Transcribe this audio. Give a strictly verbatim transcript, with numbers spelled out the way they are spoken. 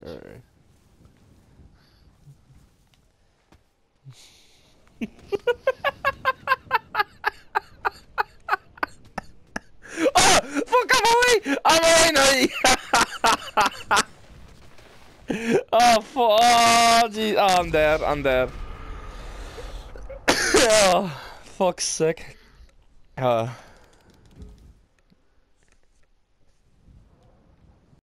Alright. Oh! Fuck, I'm away! I'm away now! Oh, fuck. Oh, gee. Oh, I'm dead. I'm dead. Oh, fuck's sake. Uh.